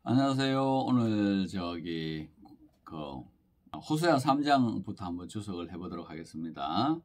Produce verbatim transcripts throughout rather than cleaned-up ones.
안녕하세요. 오늘 저기 그 호세아 삼 장부터 한번 주석을 해보도록 하겠습니다.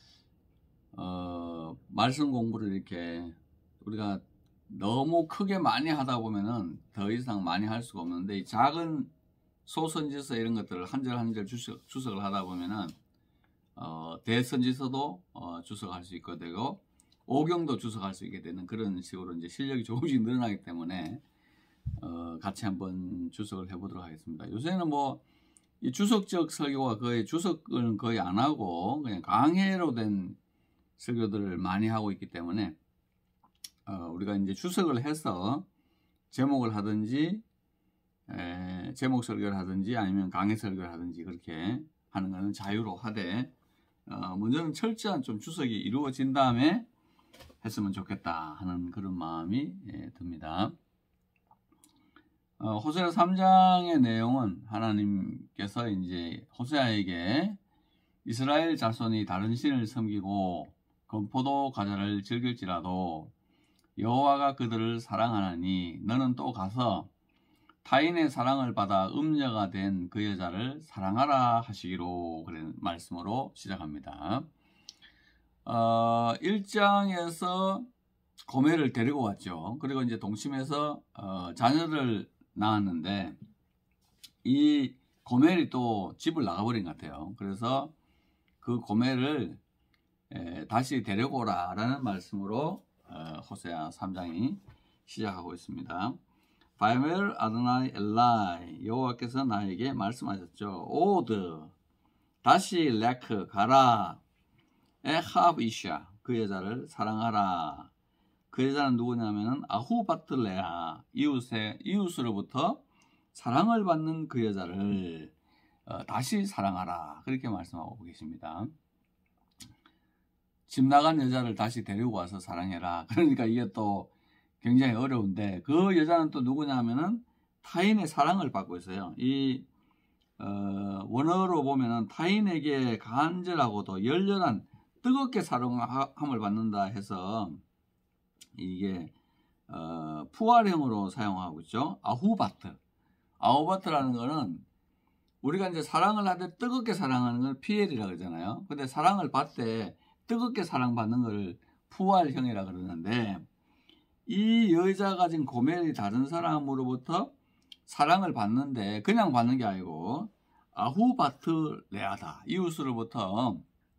어, 말씀 공부를 이렇게 우리가 너무 크게 많이 하다 보면은 더 이상 많이 할 수가 없는데, 이 작은 소선지서 이런 것들을 한 절 한 절 주석, 주석을 하다 보면은 어, 대선지서도 어, 주석할 수 있게 되고 오경도 주석할 수 있게 되는 그런 식으로 이제 실력이 조금씩 늘어나기 때문에 어, 같이 한번 주석을 해보도록 하겠습니다. 요새는 뭐 이 주석적 설교가 거의 주석은 거의 안 하고 그냥 강해로 된 설교들을 많이 하고 있기 때문에 어, 우리가 이제 주석을 해서 제목을 하든지 에, 제목 설교를 하든지 아니면 강해 설교를 하든지 그렇게 하는 것은 자유로 하되 어, 먼저는 철저한 좀 주석이 이루어진 다음에 했으면 좋겠다 하는 그런 마음이 예, 듭니다. 어, 호세아 삼 장의 내용은 하나님께서 이제 호세아에게 이스라엘 자손이 다른 신을 섬기고 건포도 과자를 즐길지라도 여호와가 그들을 사랑하나니 너는 또 가서 타인의 사랑을 받아 음녀가 된 그 여자를 사랑하라 하시기로 그런 말씀으로 시작합니다. 어, 일 장에서 고멜을 데리고 왔죠. 그리고 이제 동침해서 어, 자녀를 낳았는데 이 고멜이 또 집을 나가버린 것 같아요. 그래서 그 고멜을 에, 다시 데려오라 라는 말씀으로 어, 호세아 삼 장이 시작하고 있습니다. 바이멜 아드나이 엘라이, 여호와께서 나에게 말씀하셨죠. 오드 다시 레크 가라, 에합 이샤 그 여자를 사랑하라. 그 여자는 누구냐면 아후바틀레아, 이웃의 이웃으로부터 사랑을 받는 그 여자를 어, 다시 사랑하라, 그렇게 말씀하고 계십니다. 집 나간 여자를 다시 데리고 와서 사랑해라. 그러니까 이게 또 굉장히 어려운데, 그 여자는 또 누구냐면은 타인의 사랑을 받고 있어요. 이 어, 원어로 보면은 타인에게 간절하고도 열렬한 뜨겁게 사랑함을 받는다 해서 이게 어, 푸활형으로 사용하고 있죠. 아후바트. 아후바트라는 거는 우리가 이제 사랑을 하되 뜨겁게 사랑하는 걸 피엘이라고 그러잖아요. 근데 사랑을 받되 뜨겁게 사랑받는 걸 푸활형이라 그러는데, 이 여자가 지금 고멜이 다른 사람으로부터 사랑을 받는데 그냥 받는 게 아니고 아후바트 레아다, 이웃으로부터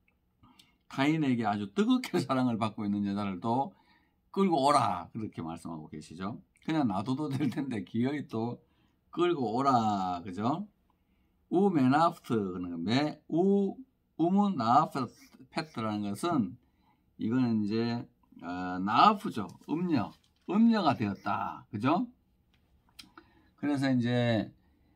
타인에게 아주 뜨겁게 사랑을 받고 있는 여자를 또 끌고 오라, 그렇게 말씀하고 계시죠. 그냥 놔둬도 될 텐데 기어이 또 끌고 오라, 그죠? 우메나프트, 그러니까 우 우문 나아페트라는 것은 이거는 이제 어, 나아프죠. 음녀, 음녀가 되었다, 그죠? 그래서 이제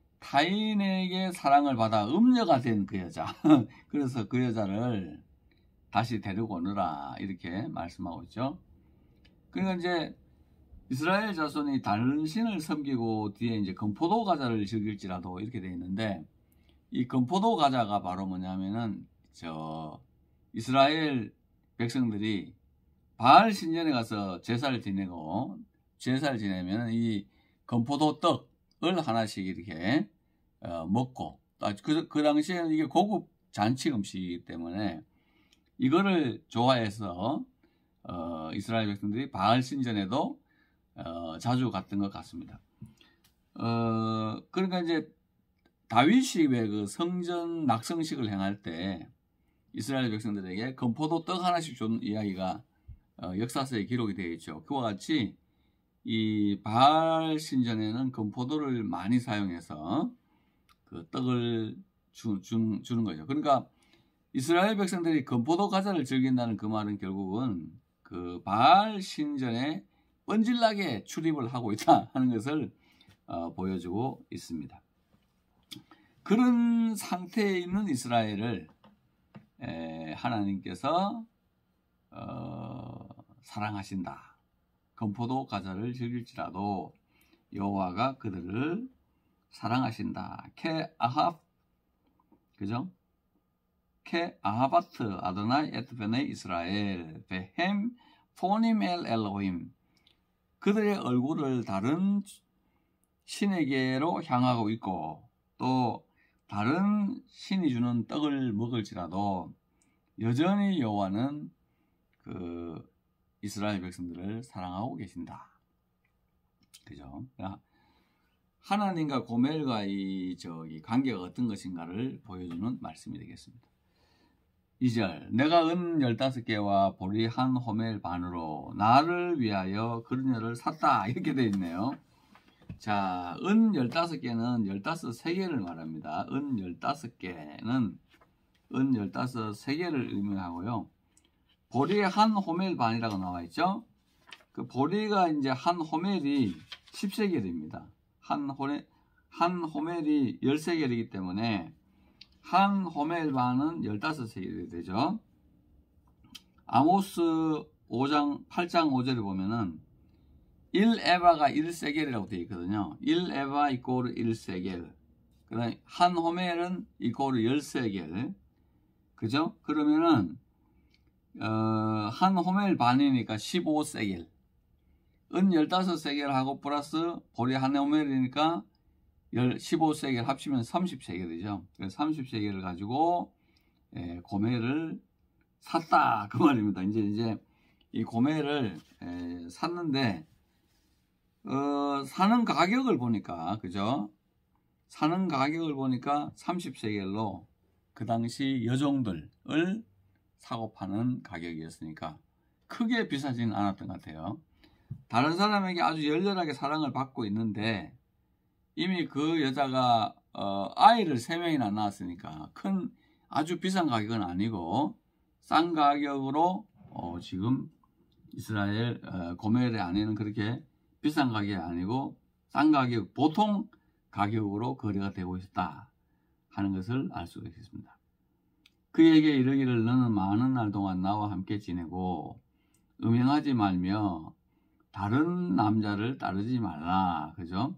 타인에게 사랑을 받아 음녀가 된 그 여자, 그래서 그 여자를 다시 데리고 오너라, 이렇게 말씀하고 있죠. 그러니까 이제 이스라엘 자손이 다른 신을 섬기고 뒤에 이제 건포도 과자를 즐길지라도 이렇게 되어 있는데, 이 건포도 과자가 바로 뭐냐면은 저 이스라엘 백성들이 바알 신전에 가서 제사를 지내고, 제사를 지내면 이 건포도 떡을 하나씩 이렇게 어, 먹고, 그, 그 당시에는 이게 고급 잔치 음식이기 때문에 이거를 좋아해서 어, 이스라엘 백성들이 바알 신전에도 어, 자주 갔던 것 같습니다. 어, 그러니까 이제 다윗이 왜 그 성전 낙성식을 행할 때 이스라엘 백성들에게 건포도 떡 하나씩 준 이야기가 어, 역사서에 기록이 되어 있죠. 그와 같이 이 바알 신전에는 건포도를 많이 사용해서 그 떡을 주, 주, 주는 거죠. 그러니까 이스라엘 백성들이 건포도 과자를 즐긴다는 그 말은 결국은 그 바알 신전에 뻔질나게 출입을 하고 있다 하는 것을 어, 보여주고 있습니다. 그런 상태에 있는 이스라엘을 에, 하나님께서 어, 사랑하신다. 건포도 과자를 즐길지라도 여호와가 그들을 사랑하신다. 케 아합, 그죠? 케 아하바트 아도나이 에트베네 이스라엘 베햄 포님 엘 엘로힘, 그들의 얼굴을 다른 신에게로 향하고 있고 또 다른 신이 주는 떡을 먹을지라도 여전히 여호와는 그 이스라엘 백성들을 사랑하고 계신다. 그죠? 하나님과 고멜과 이 저기 관계가 어떤 것인가를 보여주는 말씀이 되겠습니다. 이 절, 내가 은 열다섯 개와 보리 한 호멜 반으로 나를 위하여 그녀를 샀다. 이렇게 되어 있네요. 자, 은 열다섯 개는 열다섯 세계를 말합니다. 은 열다섯 개는 은 열다섯 세계를 의미하고요. 보리 한 호멜 반이라고 나와 있죠. 그 보리가 이제 한 호멜이 십 세겔입니다. 한 호멜, 한 호멜이 십 세겔이기 때문에 한 호멜 반은 열다섯 세겔이 되죠. 아모스 오 장 팔 장 오 절에 보면은 일 에바가 일 세겔이라고 되어 있거든요. 일 에바 이꼬르 일 세겔. 그다음에 한 호멜은 이꼬르 십 세겔. 그죠? 그러면은 어, 한 호멜 반이니까 십오 세겔. 은 열다섯 세겔하고 플러스 보리 한 호멜이니까 십오 세겔 합치면 삼십 세겔이죠. 그래서 삼십 세겔을 가지고 예, 고멜을 샀다 그 말입니다. 이제 이제 이 고멜을 예, 샀는데 어, 사는 가격을 보니까 그죠? 사는 가격을 보니까 삼십 세겔로 그 당시 여종들을 사고 파는 가격이었으니까 크게 비싸지는 않았던 것 같아요. 다른 사람에게 아주 열렬하게 사랑을 받고 있는데 이미 그 여자가 어, 아이를 세 명이나 낳았으니까 큰 아주 비싼 가격은 아니고 싼 가격으로 어, 지금 이스라엘 어, 고멜의 아내는 그렇게 비싼 가격이 아니고 싼 가격, 보통 가격으로 거래가 되고 있다 하는 것을 알 수가 있습니다. 그에게 이르기를 너는 많은 날 동안 나와 함께 지내고 음행하지 말며 다른 남자를 따르지 말라. 그죠?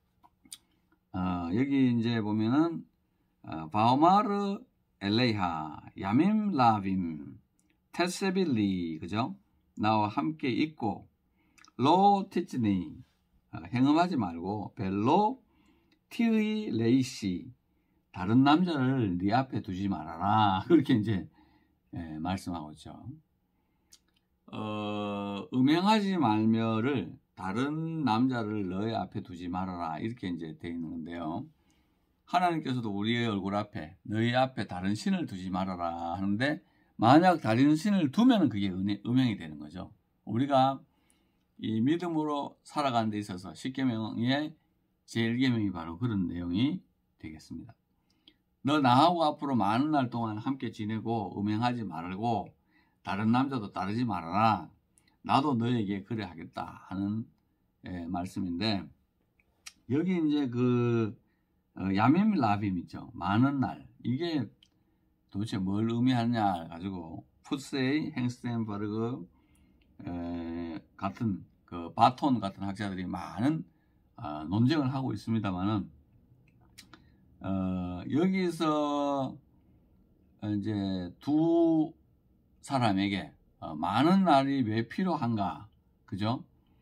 어, 여기 이제 보면은 어, 바오마르 엘레이하 야밈 라빔 테세빌리 그죠? 나와 함께 있고 로 티츠니 어, 행음하지 말고 벨로 티의 레이시 다른 남자를 네 앞에 두지 말아라. 그렇게 이제 예, 말씀하고 있죠. 어, 음행하지 말며를 다른 남자를 너의 앞에 두지 말아라. 이렇게 이제 되어 있는 건데요. 하나님께서도 우리의 얼굴 앞에 너희 앞에 다른 신을 두지 말아라 하는데 만약 다른 신을 두면 그게 음행이 되는 거죠. 우리가 이 믿음으로 살아가는 데 있어서 십계명의 제일 계명이 바로 그런 내용이 되겠습니다. 너 나하고 앞으로 많은 날 동안 함께 지내고 음행하지 말고 다른 남자도 따르지 말아라. 나도 너에게 그래 하겠다 하는 예, 말씀인데 여기 이제 그 어, 야밈 라빔 있죠. 많은 날. 이게 도대체 뭘 의미하냐 가지고 푸세이, 행스텐버그 에, 같은 그 바톤 같은 학자들이 많은 어, 논쟁을 하고 있습니다만은 어, 여기서 이제 두 사람에게 어, 많은 날이 왜 필요한가, 그죠?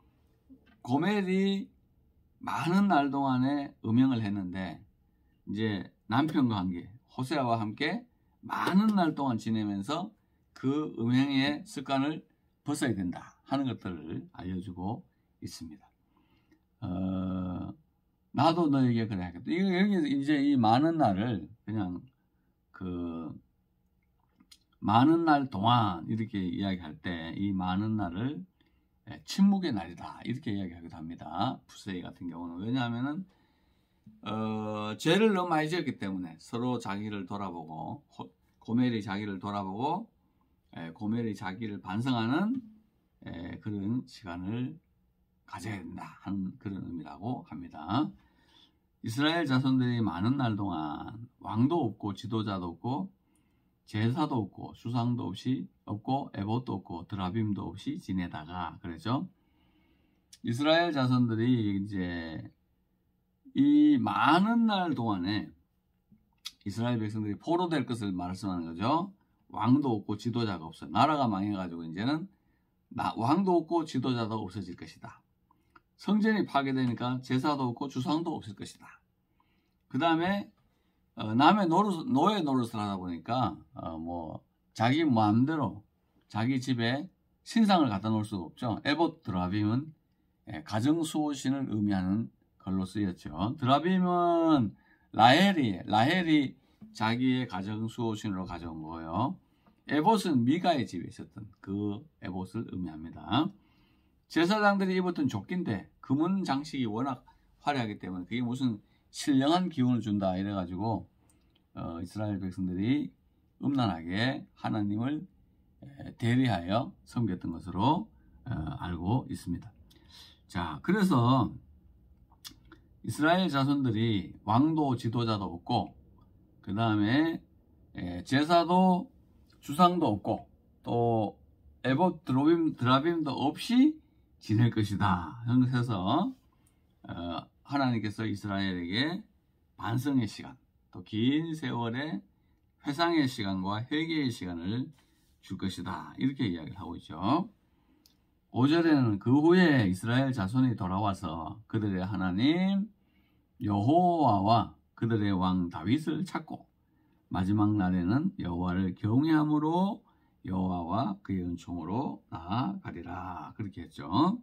고멜이 많은 날 동안에 음행을 했는데 이제 남편과 함께 호세아와 함께 많은 날 동안 지내면서 그 음행의 습관을 벗어야 된다 하는 것들을 알려주고 있습니다. 어, 나도 너에게 그래 하겠다. 이거 여기 이제 이 많은 날을 그냥 그 많은 날 동안 이렇게 이야기할 때 이 많은 날을 침묵의 날이다 이렇게 이야기하기도 합니다. 푸세이 같은 경우는 왜냐하면은 어, 죄를 너무 많이 지었기 때문에 서로 자기를 돌아보고 고멜이 자기를 돌아보고 에, 고멜이 자기를 반성하는 에, 그런 시간을 가져야 된다 하는 그런 의미라고 합니다. 이스라엘 자손들이 많은 날 동안 왕도 없고 지도자도 없고 제사도 없고 수상도 없이 없고 에봇도 없고 드라빔도 없이 지내다가 그랬죠. 이스라엘 자손들이 이제 이 많은 날 동안에 이스라엘 백성들이 포로될 것을 말씀하는 거죠. 왕도 없고 지도자가 없어요. 나라가 망해가지고 이제는 나, 왕도 없고 지도자도 없어질 것이다. 성전이 파괴되니까 제사도 없고 주상도 없을 것이다. 그 다음에 어, 남의 노릇, 노예 노릇을 하다 보니까 어, 뭐 자기 마음대로 자기 집에 신상을 갖다 놓을 수가 없죠. 에봇 드라빔은 예, 가정수호신을 의미하는 걸로 쓰였죠. 드라빔은 라헬이 라헬이 자기의 가정수호신으로 가져온 거예요. 에봇은 미가의 집에 있었던 그 에봇을 의미합니다. 제사장들이 입었던 조끼인데 금은 장식이 워낙 화려하기 때문에 그게 무슨 신령한 기운을 준다 이래가지고 어, 이스라엘 백성들이 음란하게 하나님을 대리하여 섬겼던 것으로 어, 알고 있습니다. 자, 그래서 이스라엘 자손들이 왕도 지도자도 없고 그 다음에 제사도 주상도 없고 또 에봇 드라빔, 드라빔도 없이 지낼 것이다. 그래서 어, 하나님께서 이스라엘에게 반성의 시간, 또 긴 세월의 회상의 시간과 회개의 시간을 줄 것이다. 이렇게 이야기를 하고 있죠. 오 절에는 그 후에 이스라엘 자손이 돌아와서 그들의 하나님 여호와와 그들의 왕 다윗을 찾고 마지막 날에는 여호와를 경외함으로 여호와와 그의 은총으로 나아가리라. 그렇게 했죠.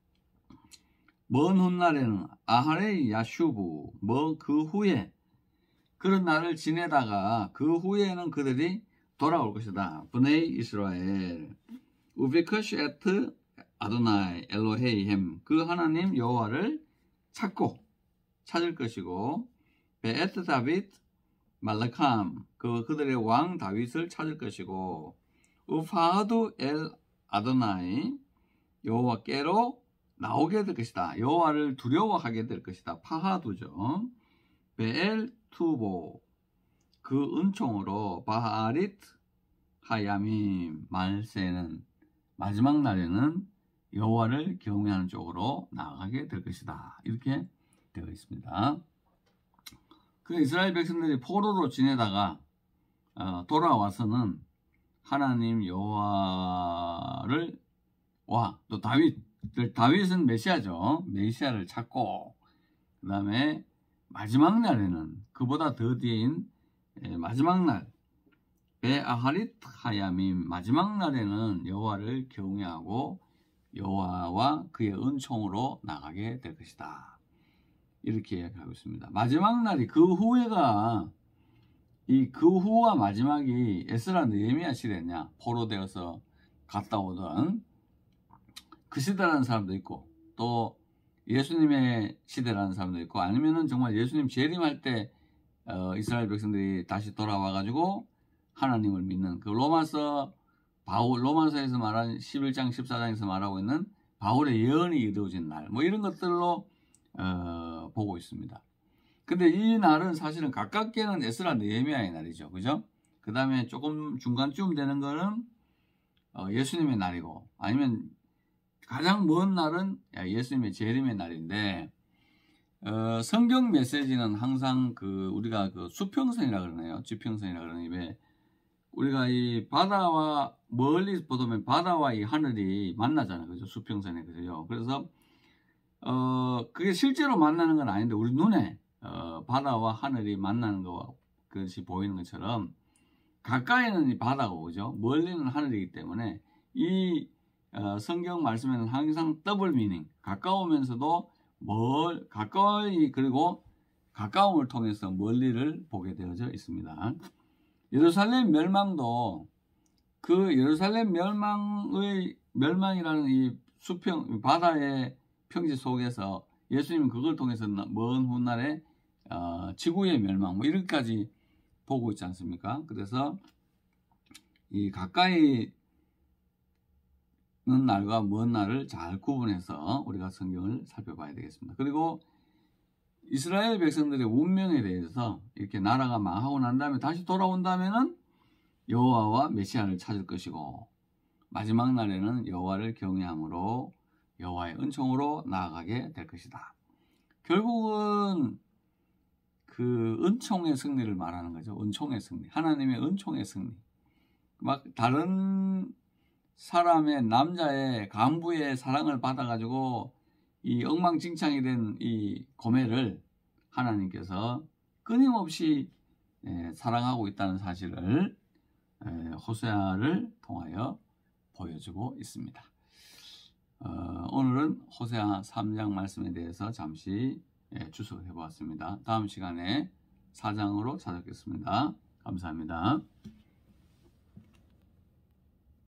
먼 훗날에는 아하레이 야슈브 뭐 그 후에 그런 날을 지내다가 그 후에는 그들이 돌아올 것이다. 브네이 이스라엘 우비커시 에트 아도나이 엘로헤이햄 그 하나님 여호와를 찾고 찾을 것이고 베에트 다빗 말라캄 그 그들의 왕 다윗을 찾을 것이고 우파하두 엘 아도나이 여호와께로 나오게 될 것이다. 여호와를 두려워하게 될 것이다. 파하두죠. 베엘 투보 그 은총으로 바하릿 하야밈 말세는 마지막 날에는 여호와를 경외하는 쪽으로 나아가게 될 것이다. 이렇게 되어 있습니다. 그 이스라엘 백성들이 포로로 지내다가 어, 돌아와서는 하나님 여호와를 와 또 다윗 다윗은 메시아죠. 메시아를 찾고 그 다음에 마지막 날에는 그보다 더 뒤인 마지막 날 베아하릿 하야밈 마지막 날에는 여호와를 경외하고 여호와와 그의 은총으로 나가게 될 것이다. 이렇게 이야기하고 있습니다. 마지막 날이 그 후에가 이 그 후와 마지막이 에스라 느헤미야 시대냐 포로되어서 갔다 오던 그 시대라는 사람도 있고 또 예수님의 시대라는 사람도 있고 아니면은 정말 예수님 재림할 때 어, 이스라엘 백성들이 다시 돌아와 가지고 하나님을 믿는 그 로마서 바울 로마서에서 말한 십일 장 십사 장에서 말하고 있는 바울의 예언이 이루어진 날 뭐 이런 것들로 어, 보고 있습니다. 근데 이 날은 사실은 가깝게는 에스라 느헤미야의 날이죠. 그죠? 그 다음에 조금 중간쯤 되는 거는 어, 예수님의 날이고 아니면 가장 먼 날은 예수님의 재림의 날인데 어, 성경 메시지는 항상 그 우리가 그 수평선이라 그러네요. 지평선이라 그러는 입에 우리가 이 바다와 멀리 보면 바다와 이 하늘이 만나잖아요. 그죠? 수평선에 그죠? 그래서 어 그게 실제로 만나는 건 아닌데 우리 눈에 어, 바다와 하늘이 만나는 거 그것이 보이는 것처럼 가까이는 이 바다고 그죠? 멀리는 하늘이기 때문에 이 어, 성경 말씀에는 항상 더블 미닝 가까우면서도 멀 가까이 그리고 가까움을 통해서 멀리를 보게 되어져 있습니다. 예루살렘 멸망도 그 예루살렘 멸망의 멸망이라는 이 수평 바다의 평지 속에서 예수님은 그걸 통해서 먼 훗날에 어, 지구의 멸망 뭐 이렇게까지 보고 있지 않습니까? 그래서 이 가까이 는 날과 먼 날을 잘 구분해서 우리가 성경을 살펴봐야 되겠습니다. 그리고 이스라엘 백성들의 운명에 대해서 이렇게 나라가 망하고 난 다음에 다시 돌아온다면은 여호와와 메시아를 찾을 것이고 마지막 날에는 여호와를 경외함으로 여호와의 은총으로 나아가게 될 것이다. 결국은 그 은총의 승리를 말하는 거죠. 은총의 승리. 하나님의 은총의 승리. 막 다른 사람의 남자의 간부의 사랑을 받아가지고 이 엉망진창이 된 이 고멜을 하나님께서 끊임없이 예, 사랑하고 있다는 사실을 예, 호세아를 통하여 보여주고 있습니다. 어, 오늘은 호세아 삼 장 말씀에 대해서 잠시 예, 주석해 보았습니다. 다음 시간에 사 장으로 찾아뵙겠습니다. 감사합니다.